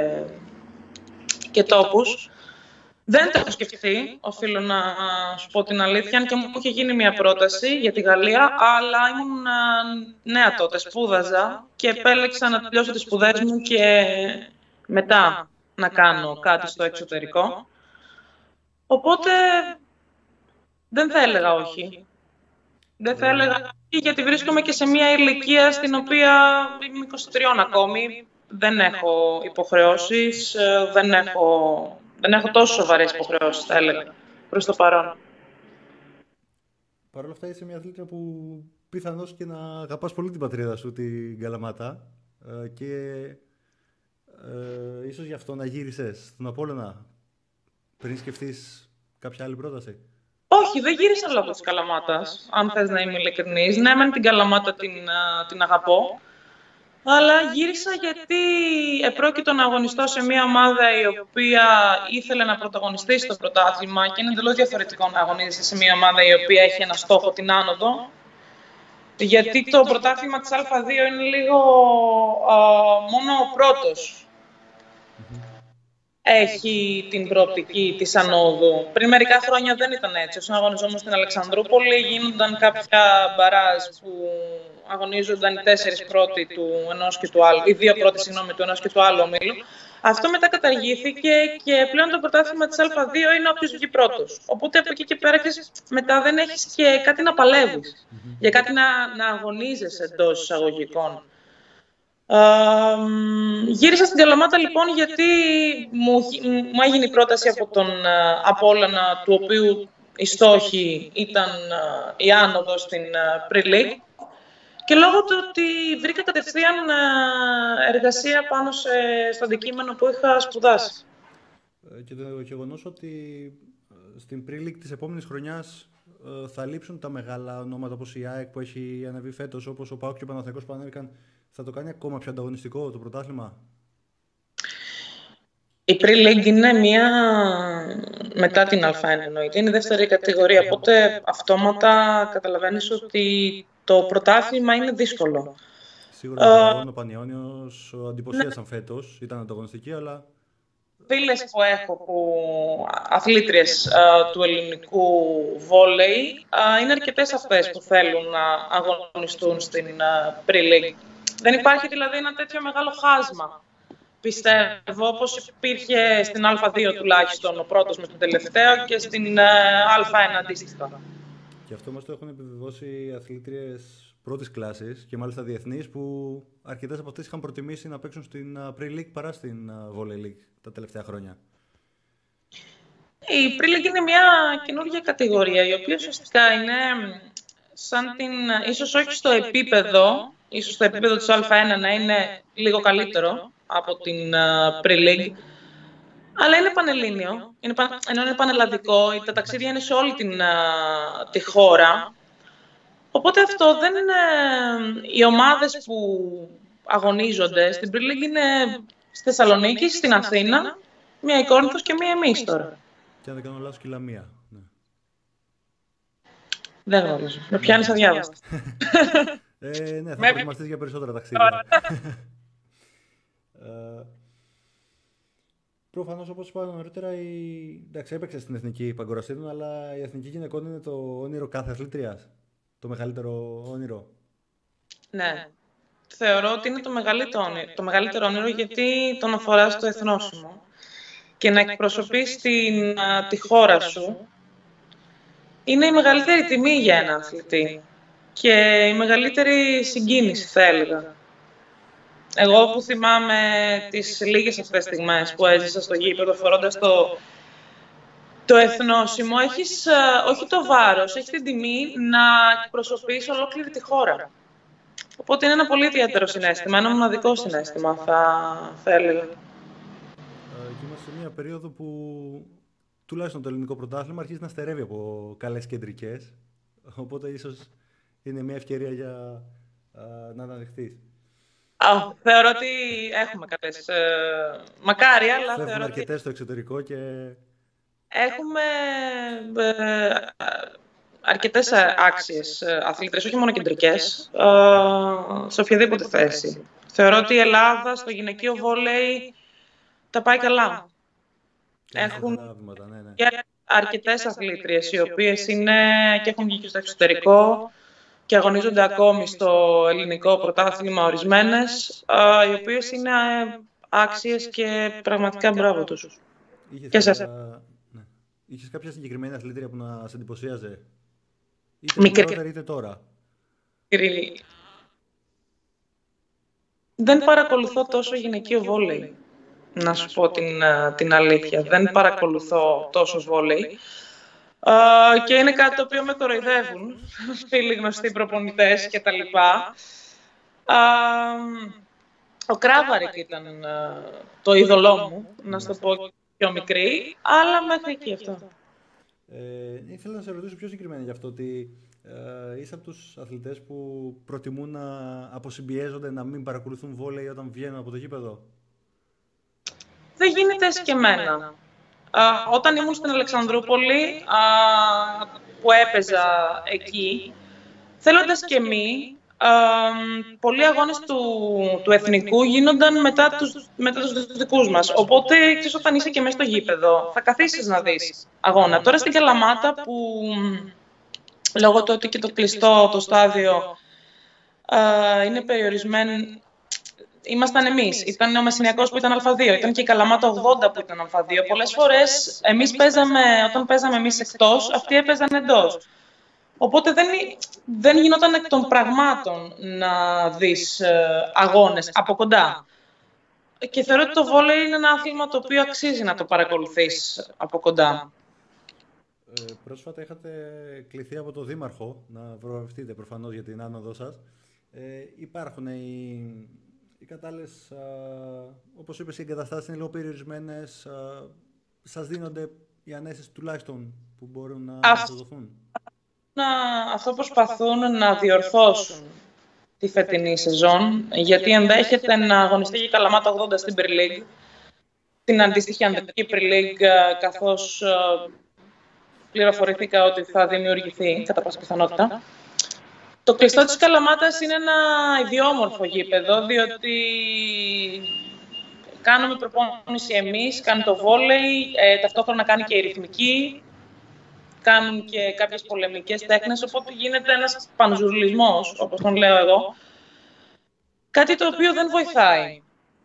και τόπους. Δεν το έχω σκεφτεί, οφείλω να σου πω την αλήθεια, αν και μου είχε γίνει μια πρόταση για τη Γαλλία, αλλά ήμουν νέα τότε, σπούδαζα και επέλεξα να τελειώσω τις σπουδές μου και μετά να κάνω κάτι στο εξωτερικό. Οπότε δεν θα έλεγα όχι. Δεν θα έλεγα όχι, γιατί βρίσκομαι και σε μια ηλικία στην οποία είμαι 23 ακόμη. Δεν έχω υποχρεώσεις, δεν έχω τόσο σοβαρές υποχρεώσεις, θα έλεγα, προς το παρόν. Παρ' όλα αυτά είσαι μια αθλήτρια που πιθανώς και να αγαπάς πολύ την πατρίδα σου, την Καλαμάτα, και ίσως γι' αυτό να γύρισες στον Απόλλωνα πριν σκεφτείς κάποια άλλη πρόταση. Όχι, δεν γύρισα λόγω της Καλαμάτας, αν θες να είμαι ειλικρινής. Ναι, μεν την Καλαμάτα την αγαπώ, αλλά γύρισα γιατί επρόκειτο να αγωνιστώ σε μια ομάδα η οποία ήθελε να πρωταγωνιστεί στο πρωτάθλημα και είναι εντελώς διαφορετικό να αγωνίζεσαι σε μια ομάδα η οποία έχει ένα στόχο, την άνοδο. Γιατί το πρωτάθλημα της Α2 είναι λίγο μόνο ο πρώτος. Έχει την προοπτική της ανόδου. Πριν μερικά χρόνια δεν ήταν έτσι. Όσοι αγωνιζόμουν στην Αλεξανδρούπολη, γίνονταν κάποια μπαράζ που αγωνίζονταν οι 4 πρώτοι του ενός και του άλλου, οι 2 πρώτοι, του ενός και του άλλου ομίλου. Αυτό μετά καταργήθηκε και πλέον το πρωτάθλημα της Α2 είναι όποιος βγει πρώτος. Οπότε από εκεί και πέρα μετά δεν έχεις και κάτι να παλεύεις, για κάτι να αγωνίζεσαι εντός εισαγωγικών. Γύρισα στην Καλαμάτα λοιπόν γιατί μου έγινε η πρόταση από τον Απόλλωνα, του οποίου η στόχη ήταν η άνοδος στην Pre-League, και λόγω του ότι βρήκα κατευθείαν εργασία πάνω στο αντικείμενο που είχα σπουδάσει. Και το γεγονός ότι στην Pre-League της επόμενης χρονιάς θα λείψουν τα μεγάλα ονόματα όπως η ΑΕΚ που έχει ανεβεί φέτος, όπως ο ΠΑΟΚ και ο Παναθηναϊκός που ανέβηκαν, θα το κάνει ακόμα πιο ανταγωνιστικό το πρωτάθλημα? Η Pre-League είναι μία μετά την Α1 εννοείται, είναι η δεύτερη κατηγορία, οπότε αυτόματα καταλαβαίνεις ότι το πρωτάθλημα είναι δύσκολο. Σίγουρα ο Θεόν, ο Πανιόνιος εντυπωσίασαν φέτος, ήταν ανταγωνιστική, αλλά... Φίλες που έχω, αθλήτριες του ελληνικού βόλεϊ, είναι αρκετές αυτές που θέλουν να αγωνιστούν στην Pre-League. Δεν υπάρχει δηλαδή ένα τέτοιο μεγάλο χάσμα. Πιστεύω, όπως υπήρχε στην Α2 τουλάχιστον ο πρώτος με τον τελευταίο και στην Α1 αντίστοιχα. Και αυτό μας το έχουν επιβεβαιώσει οι αθλήτριες πρώτης κλάσης και μάλιστα διεθνείς, που αρκετές από αυτές είχαν προτιμήσει να παίξουν στην Pre-League παρά στην Volley League τα τελευταία χρόνια. Η Pre-League είναι μια καινούργια κατηγορία, η οποία ουσιαστικά είναι σαν την, ίσως όχι στο επίπεδο, ίσως στο επίπεδο της Α1 να είναι λίγο καλύτερο από την Pre-League, αλλά είναι πανελλήνιο, ενώ είναι πανελλαδικό, τα ταξίδια είναι σε όλη τη χώρα. Οπότε αυτό δεν είναι... Οι ομάδες που αγωνίζονται στην Pre-League είναι στη Θεσσαλονίκη, στην Αθήνα, μία η Κόρινθος και μία εμείς τώρα. Και αν δεν κάνω λάθος και η Λαμία. Ναι. Δεν γνωρίζω. Με πιάνεις αδιάβαστα. Ναι, θα προετοιμαστείς για περισσότερα ταξίδια. Προφανώς, όπως είπα νωρίτερα, εντάξει, έπαιξε στην Εθνική Παγκοραστήρων, αλλά η Εθνική Γυναικών είναι το όνειρο κάθε αθλήτριας. Το μεγαλύτερο όνειρο. Ναι. Θεωρώ ότι είναι το μεγαλύτερο όνειρο γιατί τον αφορά στο εθνόσημο. Και να εκπροσωπείς τη χώρα σου είναι η μεγαλύτερη τιμή για έναν αθλητή. Και η μεγαλύτερη συγκίνηση, θα έλεγα. Εγώ που θυμάμαι τις λίγες αυτές στιγμές που έζησα στο γήπεδο φορώντας το εθνόσημο, έχεις όχι το βάρος, έχεις την τιμή να εκπροσωπείς ολόκληρη τη χώρα. Οπότε είναι ένα πολύ ιδιαίτερο συναίσθημα, ένα μοναδικό συναίσθημα, θα έλεγα. Και είμαστε σε μια περίοδο που τουλάχιστον το ελληνικό πρωτάθλημα αρχίζει να στερεύει από καλές κεντρικές, οπότε ίσως είναι μια ευκαιρία για να αναδειχθείς. Θεωρώ ότι έχουμε καλές, μακάρι, αλλά θεωρώ ότι... αρκετές στο εξωτερικό και... Έχουμε αρκετές άξιες αθλήτρες, όχι μόνο κεντρικές, σε οποιαδήποτε θέση. Θεωρώ ότι η Ελλάδα στο γυναικείο βόλεϊ τα πάει καλά. Έχουν αρκετές αθλήτριες, οι οποίες είναι και έχουν βγει και στο εξωτερικό και αγωνίζονται ακόμη στο ελληνικό πρωτάθλημα ορισμένες, οι οποίες είναι άξιες και πραγματικά μπράβο τους. Είχες κάποια συγκεκριμένη αθλήτρια που να σε εντυπωσίαζε? Μικρή. Είτε τώρα? Δεν παρακολουθώ τόσο γυναικείο βόλεϊ, να σου πω την αλήθεια. Δεν παρακολουθώ τόσο βόλεϊ. Και είναι κάτι το οποίο με κοροϊδεύουν, φίλοι γνωστοί προπονητές και τα λοιπά. Ο Κράβαρικ ήταν το είδωλό μου, να σου το πω πιο μικρή, αλλά μέχρι εκεί αυτό. Ήθελα να σε ρωτήσω πιο συγκεκριμένα γι' αυτό, ότι είσαι από τους αθλητές που προτιμούν να αποσυμπιέζονται, να μην παρακολουθούν βόλεϊ όταν βγαίνουν από το γήπεδο. Δεν γίνεται έτσι και εμένα. Όταν ήμουν στην Αλεξανδρούπολη, που έπαιζα εκεί, θέλοντας και εμείς, πολλοί αγώνες του εθνικού γίνονταν μετά τους δικούς μας. Οπότε, ξέρεις, όταν είσαι και μέσα στο γήπεδο, θα καθίσεις να δεις αγώνα. Τώρα στην Καλαμάτα, που λόγω του ότι και το κλειστό το στάδιο είναι περιορισμένο, ήμασταν εμείς. Ήταν ο Μεσσηνιακός που ήταν Α2, ήταν και η Καλαμάτα 80 που ήταν Α2. Πολλές φορές εμείς όταν παίζαμε εμείς εκτός, αυτοί έπαιζαν εντός. Οπότε δεν γινόταν εκ των πραγμάτων να δεις αγώνες από κοντά. Και θεωρώ ότι το βόλεϊ είναι ένα άθλημα το οποίο αξίζει να το παρακολουθείς από κοντά. Πρόσφατα είχατε κληθεί από τον Δήμαρχο να βραβευτείτε προφανώς για την άνοδό σας. Υπάρχουν οι κατάλληλες, όπως είπες, οι εγκαταστάσεις είναι λίγο περιορισμένες. Σας δίνονται οι ανέσεις τουλάχιστον που μπορούν να σας δοθούν? Αυτό προσπαθούν να διορθώσουν τη φετινή σεζόν, γιατί ενδέχεται να αγωνιστεί η Καλαμάτα 80 στην Pre-League την αντίστοιχη ανδρική Pre-League, καθώς πληροφορηθήκα ότι θα δημιουργηθεί, κατά πάσα πιθανότητα. Το κλειστό της Καλαμάτας είναι ένα ιδιόμορφο γήπεδο, διότι κάνουμε προπόνηση εμείς, κάνει το βόλεϊ, ταυτόχρονα κάνει και η ρυθμική, κάνουν και κάποιες πολεμικές τέχνες, οπότε γίνεται ένας πανζουρλισμός, όπως τον λέω εγώ. Κάτι το οποίο δεν βοηθάει.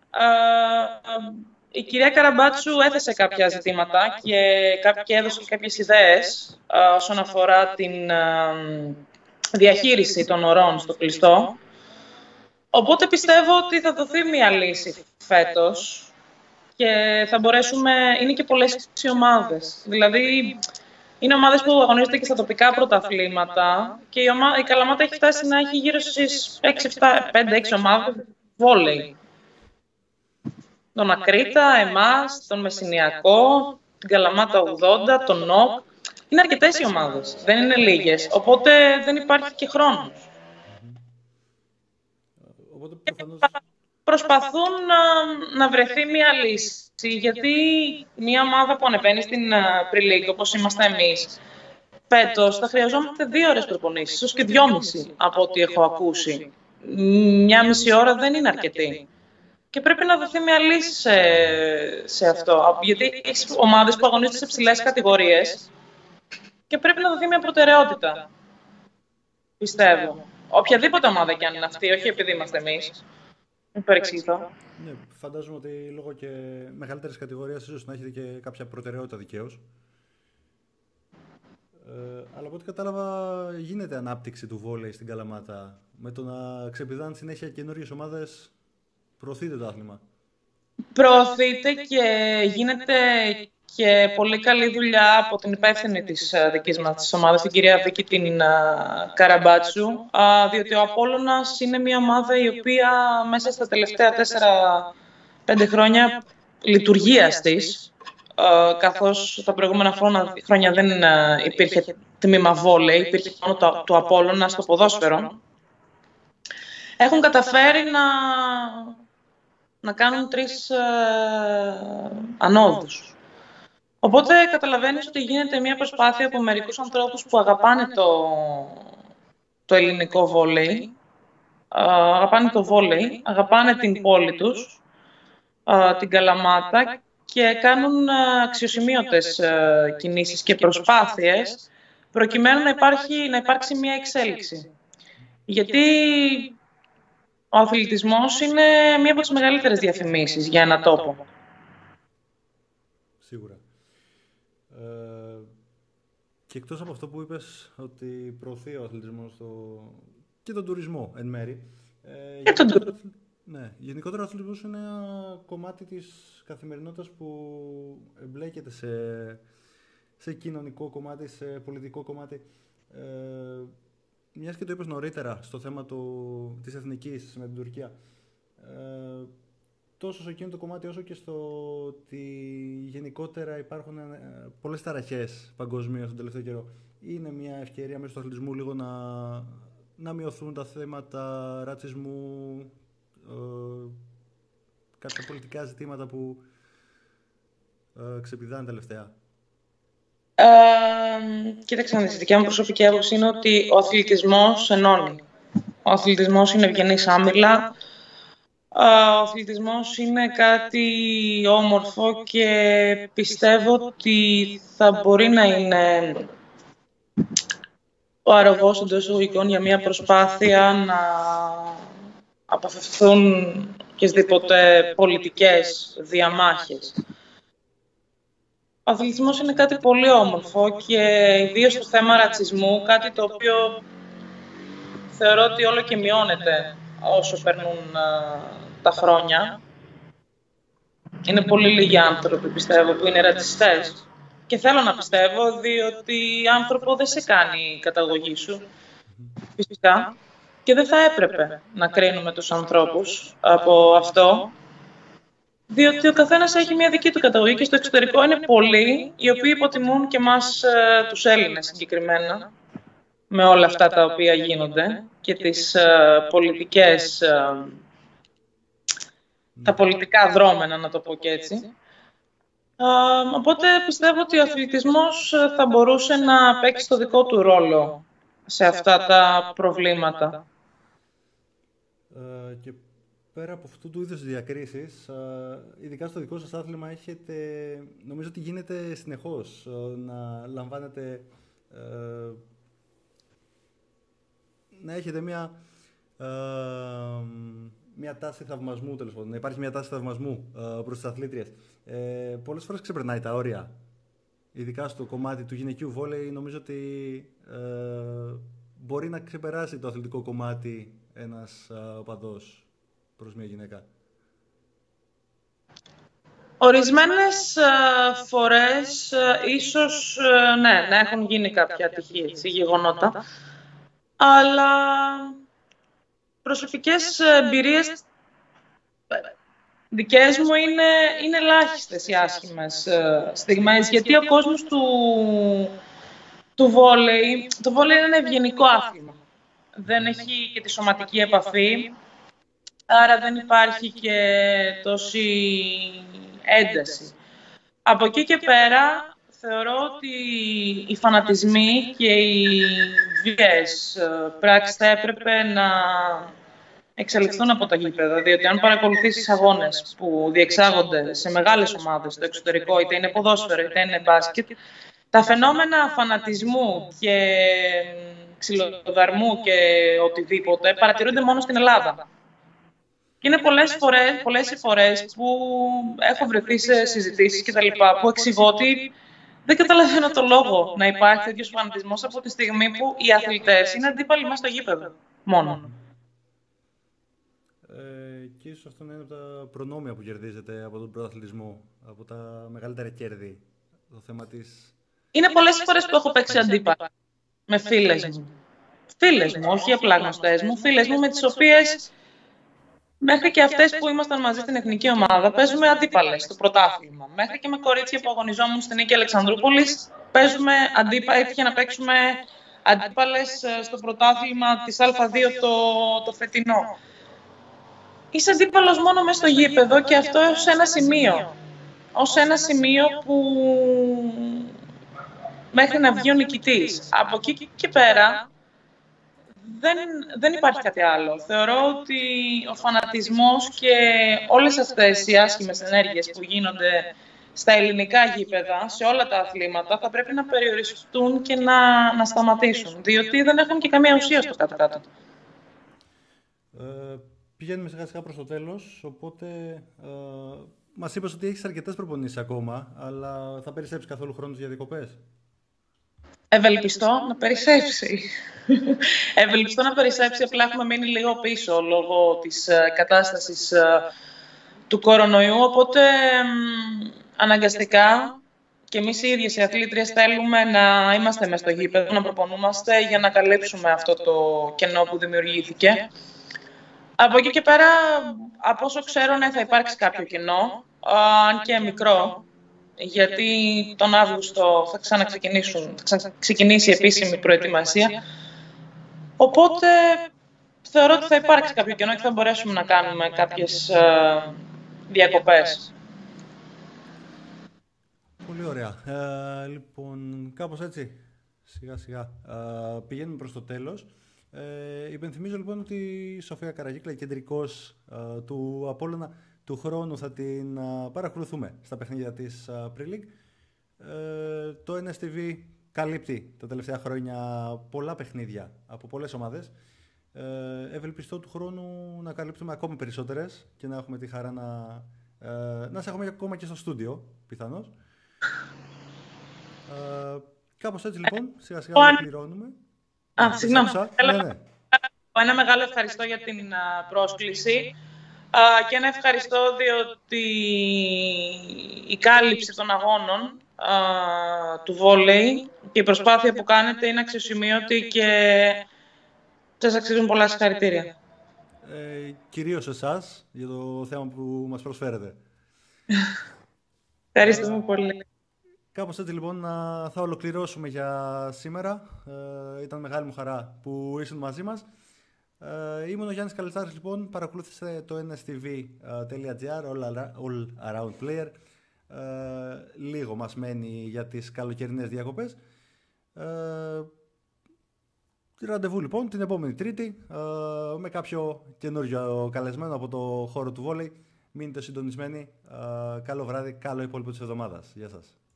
Η κυρία Καραμπάτσου έθεσε κάποια ζητήματα και έδωσε κάποιες ιδέες όσον αφορά την διαχείριση των ορών στο κλειστό. Οπότε πιστεύω ότι θα δοθεί μια λύση φέτος και θα μπορέσουμε... Είναι και πολλές οι ομάδες. Δηλαδή, είναι ομάδες που αγωνίζονται και στα τοπικά πρωταθλήματα και η Καλαμάτα έχει φτάσει να έχει γύρω στις 5-6 ομάδες βόλεϊ. Τον Ακρίτα, εμάς, τον Μεσσηνιακό, την Καλαμάτα 80, τον ΝΟΚ. Είναι αρκετές οι ομάδες, δεν είναι λίγες, οπότε δεν υπάρχει και χρόνος. Οπότε προφανώς... Προσπαθούν να βρεθεί μια λύση, γιατί μια ομάδα που ανεβαίνει στην Pre-League, όπως είμαστε εμείς, φέτος θα χρειαζόμαστε 2 ώρες προπονήσεις, ίσως και 2,5 από ό,τι έχω ακούσει. 1,5 ώρα δεν είναι αρκετή. Και πρέπει να δοθεί μια λύση σε αυτό, γιατί έχει ομάδες που αγωνίζονται σε ψηλές κατηγορίες και πρέπει να δοθεί μια προτεραιότητα, πιστεύω. Οποιαδήποτε ομάδα κι αν είναι αυτή, όχι επειδή είμαστε εμείς. Μην παρεξηγηθώ. Ναι, φαντάζομαι ότι λόγω και μεγαλύτερης κατηγορίας ίσως να έχετε και κάποια προτεραιότητα δικαίως. Αλλά από ό,τι κατάλαβα γίνεται ανάπτυξη του βόλεϊ στην Καλαμάτα. Με το να ξεπηδάνε συνέχεια καινούργιες ομάδες, προωθείται το άθλημα. Προωθείται και γίνεται και πολύ καλή δουλειά από την υπεύθυνη της δικής μας της ομάδας, την κυρία Βίκη την Καραμπάτσου, διότι ο Απόλλωνας είναι μια ομάδα η οποία μέσα στα τελευταία 4-5 χρόνια λειτουργίας της, καθώς τα προηγούμενα χρόνια δεν υπήρχε τμήμα βόλεϊ, υπήρχε μόνο το Απόλλωνα στο ποδόσφαιρο, έχουν καταφέρει να κάνουν 3 ανόδους. Οπότε καταλαβαίνεις ότι γίνεται μια προσπάθεια από μερικούς ανθρώπους που αγαπάνε το ελληνικό βόλεϊ, αγαπάνε το βόλεϊ, αγαπάνε την πόλη τους, την Καλαμάτα και κάνουν αξιοσημείωτες κινήσεις και προσπάθειες προκειμένου να υπάρξει μια εξέλιξη. Γιατί ο αθλητισμός είναι μία από τις μεγαλύτερες διαφημίσεις για ένα τόπο. Σίγουρα. Και εκτός από αυτό που είπες ότι προωθεί ο αθλητισμός και τον τουρισμό εν μέρη. Ναι, γενικότερα ο αθλητισμός είναι ένα κομμάτι της καθημερινότητας που εμπλέκεται σε κοινωνικό κομμάτι, σε πολιτικό κομμάτι. Μιας και το είπες νωρίτερα στο θέμα της εθνικής με την Τουρκία, τόσο σε εκείνο το κομμάτι όσο και στο ότι γενικότερα υπάρχουν πολλές ταραχές παγκοσμίως τον τελευταίο καιρό, είναι μια ευκαιρία μέσω του αθλητισμού λίγο να μειωθούν τα θέματα ρατσισμού, κάποια πολιτικά ζητήματα που ξεπηδάνε τελευταία. Κοίταξε να δεις, η δικιά μου προσωπική άποψη είναι ότι ο αθλητισμός ενώνει. Ο αθλητισμός είναι ευγενής άμυλα. Ο αθλητισμός είναι κάτι όμορφο και πιστεύω ότι θα μπορεί να είναι ο αρρωγός εντός εισαγωγικών για μια προσπάθεια να αποφευθούν οποιασδήποτε πολιτικές διαμάχες. Ο αθλητισμός είναι κάτι πολύ όμορφο και ιδίως στο θέμα ρατσισμού, κάτι το οποίο θεωρώ ότι όλο και μειώνεται όσο περνούν τα χρόνια. Είναι πολύ λίγοι άνθρωποι, πιστεύω, που είναι ρατσιστές. Και θέλω να πιστεύω, διότι άνθρωπο δεν σε κάνει η καταγωγή σου, φυσικά. Και δεν θα έπρεπε να κρίνουμε τους ανθρώπους από αυτό, διότι ο καθένας έχει μια δική του καταγωγή και στο εξωτερικό είναι πολλοί οι οποίοι υποτιμούν και εμάς τους Έλληνες συγκεκριμένα, με όλα αυτά τα οποία γίνονται και τις πολιτικές, τα πολιτικά δρόμενα, να το πω και έτσι. Οπότε πιστεύω ότι ο αθλητισμός θα μπορούσε να παίξει το δικό του ρόλο σε αυτά τα προβλήματα. Και πέρα από αυτού του είδους διακρίσεις, ειδικά στο δικό σας άθλημα έχετε, νομίζω ότι γίνεται συνεχώς να λαμβάνετε, να έχετε μια τάση θαυμασμού, τέλος πάντων, να υπάρχει μια τάση θαυμασμού προς τις αθλήτριες. Πολλές φορές ξεπερνάει τα όρια, ειδικά στο κομμάτι του γυναικείου βόλεϊ. Νομίζω ότι μπορεί να ξεπεράσει το αθλητικό κομμάτι ένας οπαδός προς μια γυναίκα. Ορισμένες φορές ίσως ναι, να έχουν γίνει κάποια ατυχή, γεγονότα, αλλά προσωπικές εμπειρίες δικές μου είναι ελάχιστες οι άσχημες στιγμές, γιατί ο κόσμος του βόλεϊ, το βόλεϊ είναι ένα ευγενικό άθλημα. Δεν έχει και τη σωματική επαφή, άρα δεν υπάρχει και τόση ένταση. Από εκεί και πέρα, θεωρώ ότι οι φανατισμοί και οι βίες πράξεις θα έπρεπε να εξελιχθούν από τα γήπεδα, διότι αν παρακολουθήσεις αγώνες που διεξάγονται σε μεγάλες ομάδες στο εξωτερικό, είτε είναι ποδόσφαιρο είτε είναι μπάσκετ, τα φαινόμενα φανατισμού και ξυλοδαρμού και οτιδήποτε παρατηρούνται μόνο στην Ελλάδα. Και είναι πολλές οι φορές που έχω βρεθεί σε συζητήσεις και τα λοιπά, που εξηγώ ότι δεν καταλαβαίνω το λόγο να υπάρχει τέτοιος φανατισμός από τη στιγμή που οι αθλητές είναι αντίπαλοι μέσα στο γήπεδο μόνο. Και ίσως αυτό είναι ένα από τα προνόμια που κερδίζετε από τον πρωταθλητισμό, από τα μεγαλύτερα κέρδη, το θέμα της... Είναι πολλές φορές που έχω παίξει αντίπαλα με φίλες μου. Φίλες μου, όχι απλά γνωστές μου, φίλες μου με τις οποίες μέχρι και αυτές που ήμασταν μαζί στην εθνική ομάδα παίζουμε αντίπαλες στο πρωτάθλημα. Μέχρι και με κορίτσια που αγωνιζόμουν στην Νίκη Αλεξανδρούπολης παίζουμε αντίπαλες, έτυχε να παίξουμε αντίπαλες στο πρωτάθλημα της Α2 το φετινό. Είσαι αντίπαλος μόνο μέσα στο γήπεδο και αυτό ως ένα σημείο που μέχρι να βγει ο νικητής. Από εκεί και πέρα δεν υπάρχει κάτι άλλο. Θεωρώ ότι ο φανατισμός και όλες αυτές οι άσχημες ενέργειες που γίνονται στα ελληνικά γήπεδα, σε όλα τα αθλήματα, θα πρέπει να περιοριστούν και να σταματήσουν, διότι δεν έχουν και καμία ουσία στο κάτω-κάτω. Πηγαίνουμε σιγά σιγά προς το τέλος, οπότε μας είπες ότι έχεις αρκετές προπονήσεις ακόμα, αλλά θα περισσέψει καθόλου χρόνος για διακοπές? Ευελπιστώ να περισσέψει. Ευελπιστώ να περισσέψει, απλά έχουμε μείνει λίγο πίσω λόγω της κατάστασης του κορονοϊού, οπότε αναγκαστικά και εμείς οι ίδιες οι αθλήτριες θέλουμε να είμαστε μες στο γήπεδο, να προπονούμαστε για να καλύψουμε αυτό το κενό που δημιουργήθηκε. Από εκεί και πέρα, από όσο ξέρω, ναι, θα υπάρξει κάποιο κενό, αν και μικρό, γιατί τον Αύγουστο θα ξεκινήσει η επίσημη προετοιμασία. Οπότε θεωρώ ότι θα υπάρξει κάποιο κενό και θα μπορέσουμε να κάνουμε κάποιες διακοπές. Πολύ ωραία. Λοιπόν, κάπως έτσι, σιγά σιγά πηγαίνουμε προς το τέλος. Υπενθυμίζω λοιπόν ότι η Σοφία Καραγίκλα, κεντρικός του Απόλλωνα, του χρόνου θα την παρακολουθούμε στα παιχνίδια της Pre-League. Το NSTV καλύπτει τα τελευταία χρόνια πολλά παιχνίδια από πολλές ομάδες. Ευελπιστώ του χρόνου να καλύπτουμε ακόμη περισσότερες και να έχουμε τη χαρά να σε έχουμε ακόμα και στο στούντιο, πιθανώς. Κάπως έτσι λοιπόν, σιγά σιγά ολοκληρώνουμε. Συγγνώμη. Ένα μεγάλο ευχαριστώ για την πρόσκληση και ένα ευχαριστώ διότι η κάλυψη των αγώνων του βόλεϊ και η προσπάθεια που κάνετε είναι αξιοσημείωτη και σας αξίζουν πολλά συγχαρητήρια. Κυρίως εσάς για το θέμα που μας προσφέρετε. Ευχαριστούμε πολύ. Κάπως έτσι λοιπόν θα ολοκληρώσουμε για σήμερα. Ήταν μεγάλη μου χαρά που ήσουν μαζί μας. Ήμουν ο Γιάννης Καλιστάρης λοιπόν. Παρακολούθησε το nstv.gr, all around player. Λίγο μας μένει για τις καλοκαιρινές διακοπές. Ραντεβού λοιπόν την επόμενη Τρίτη με κάποιο καινούριο καλεσμένο από το χώρο του βόλεϊ. Μείνετε συντονισμένοι. Καλό βράδυ, καλό υπόλοιπο της εβδομάδας. Γεια σας.